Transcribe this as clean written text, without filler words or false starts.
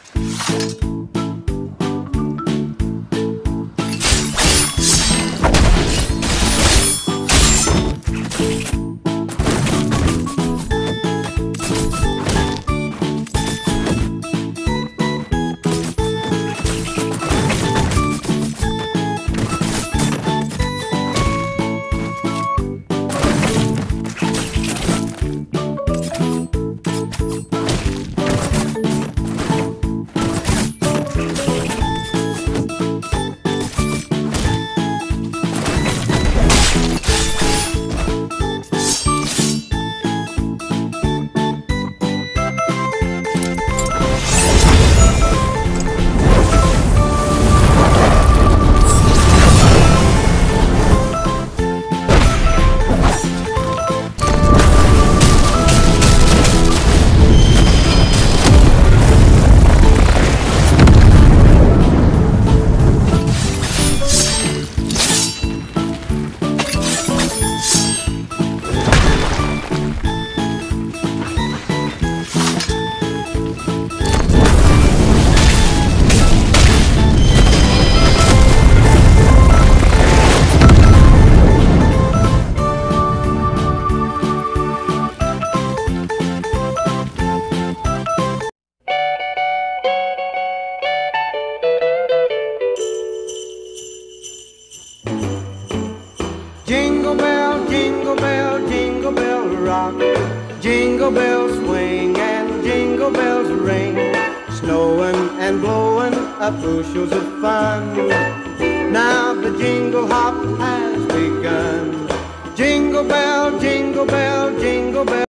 Jingle bell, jingle bell, jingle bell rock. Jingle bells swing and jingle bells ring. Snowing and blowing up bushels of fun. Now the jingle hop has begun. Jingle bell, jingle bell, jingle bell.